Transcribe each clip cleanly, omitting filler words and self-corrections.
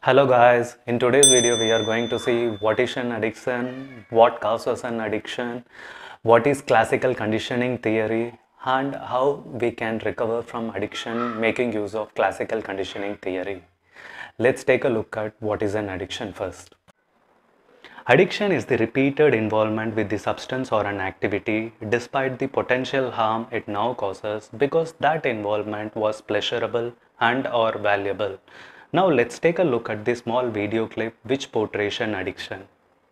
Hello guys, in today's video we are going to see what is an addiction, what causes an addiction, what is classical conditioning theory and how we can recover from addiction making use of classical conditioning theory. Let's take a look at what is an addiction first. Addiction is the repeated involvement with the substance or an activity despite the potential harm it now causes because that involvement was pleasurable and or valuable. Now let's take a look at this small video clip which portrays an addiction.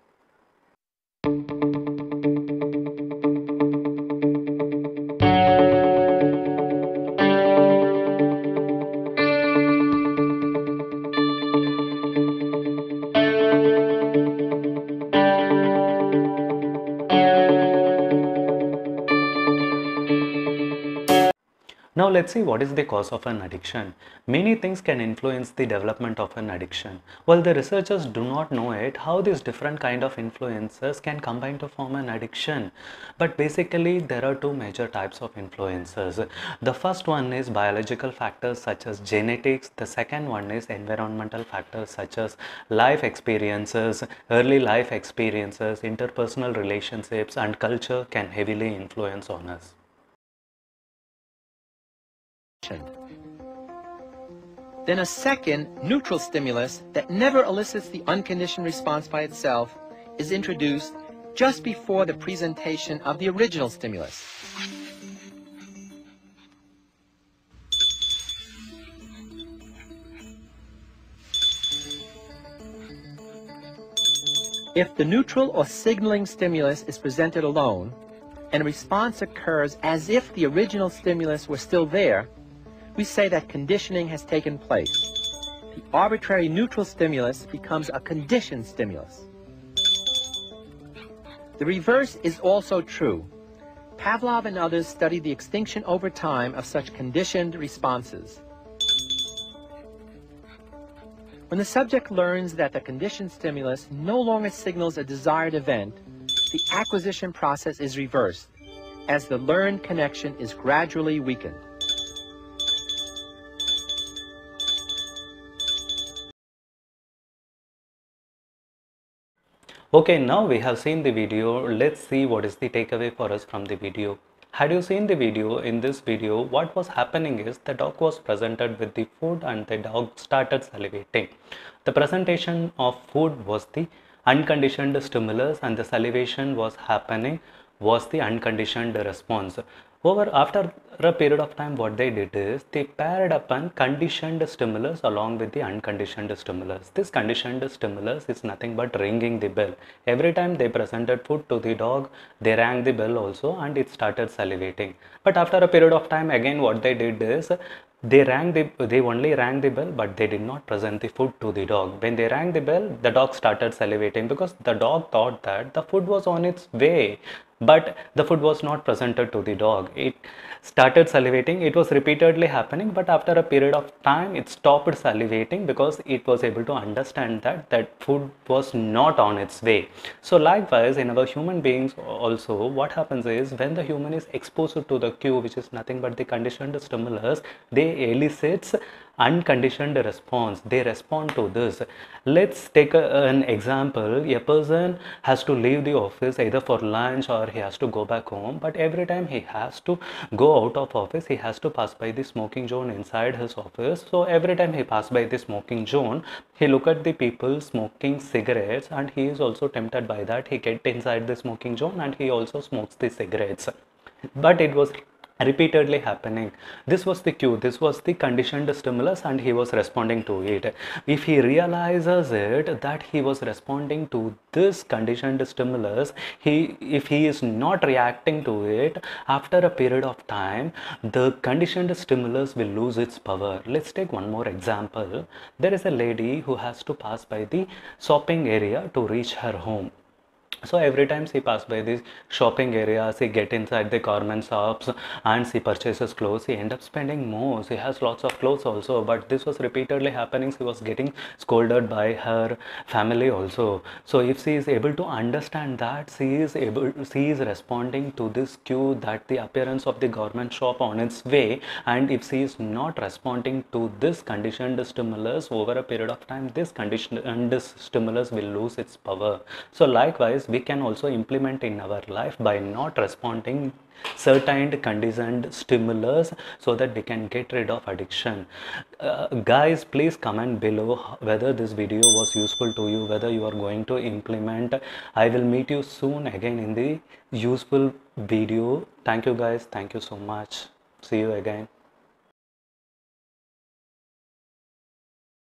Now let's see what is the cause of an addiction. Many things can influence the development of an addiction. While the researchers do not know it, how these different kind of influences can combine to form an addiction. But basically there are two major types of influences. The first one is biological factors such as genetics. The second one is environmental factors such as life experiences, early life experiences, interpersonal relationships and culture can heavily influence on us. Then a second, neutral stimulus that never elicits the unconditioned response by itself is introduced just before the presentation of the original stimulus. If the neutral or signaling stimulus is presented alone, and a response occurs as if the original stimulus were still there, we say that conditioning has taken place. The arbitrary neutral stimulus becomes a conditioned stimulus. The reverse is also true. Pavlov and others studied the extinction over time of such conditioned responses. When the subject learns that the conditioned stimulus no longer signals a desired event, the acquisition process is reversed, as the learned connection is gradually weakened. Okay, now we have seen the video. Let's see what is the takeaway for us from the video. Had you seen the video? In this video, what was happening is the dog was presented with the food and the dog started salivating. The presentation of food was the unconditioned stimulus and the salivation was happening was the unconditioned response. After a period of time, what they did is they paired up an conditioned stimulus along with the unconditioned stimulus. This conditioned stimulus is nothing but ringing the bell. Every time they presented food to the dog, they rang the bell also and it started salivating. But after a period of time, again what they did is they only rang the bell, but they did not present the food to the dog. When they rang the bell, the dog started salivating because the dog thought that the food was on its way, but the food was not presented to the dog. It started salivating. It was repeatedly happening, but after a period of time it stopped salivating because it was able to understand that food was not on its way. So likewise in our human beings also, what happens is when the human is exposed to the cue, which is nothing but the conditioned stimulus, they elicits unconditioned response. They respond to this. Let's take an example. A person has to leave the office either for lunch or he has to go back home, but every time he has to go out of office, he has to pass by the smoking zone inside his office. So every time he pass by the smoking zone, he look at the people smoking cigarettes and he is also tempted by that. He get inside the smoking zone and he also smokes the cigarettes. But it was repeatedly happening. This was the cue, this was the conditioned stimulus and he was responding to it. If he realizes it that he was responding to this conditioned stimulus, if he is not reacting to it, after a period of time the conditioned stimulus will lose its power. Let's take one more example. There is a lady who has to pass by the shopping area to reach her home. So every time she pass by these shopping areas, she get inside the garment shops and she purchases clothes. She end up spending more. She has lots of clothes also, but this was repeatedly happening. She was getting scolded by her family also. So if she is able to understand that, she is responding to this cue that the appearance of the garment shop on its way, and if she is not responding to this conditioned stimulus over a period of time, this conditioned stimulus will lose its power. So likewise, we can also implement in our life by not responding certain conditioned stimulus, so that we can get rid of addiction. Guys, please comment below whether this video was useful to you, whether you are going to implement. I will meet you soon again in the useful video. Thank you guys, thank you so much. See you again.